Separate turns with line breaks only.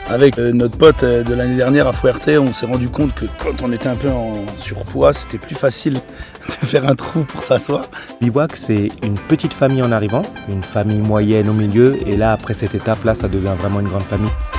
Avec notre pote de l'année dernière à Fuerte, on s'est rendu compte que quand on était un peu en surpoids, c'était plus facile de faire un trou pour s'asseoir.
Bivouac, c'est une petite famille en arrivant, une famille moyenne au milieu, et là, après cette étape-là, ça devient vraiment une grande famille.